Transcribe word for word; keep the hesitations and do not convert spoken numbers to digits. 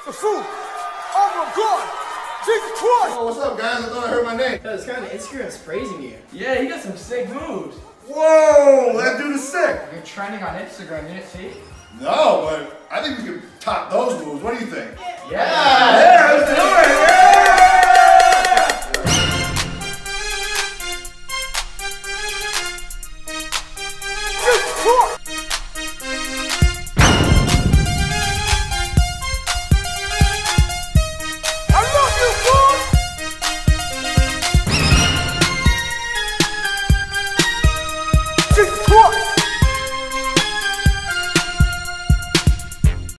The food. Oh my God. Jesus Christ. Oh, what's up, guys? I thought I heard my name. Yo, this guy on Instagram's praising you. Yeah, he got some sick moves. Whoa, that dude is sick. You're trending on Instagram, you didn't see? No, but I think we could top those moves. What do you think? Yeah, yeah, let's do it.